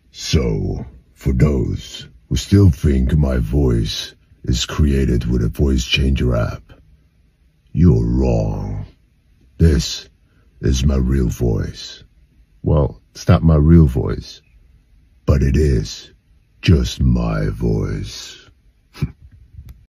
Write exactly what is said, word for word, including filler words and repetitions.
So, for those who still think my voice is created with a voice changer app, you're wrong. This is my real voice. Well, it's not my real voice, but it is just my voice.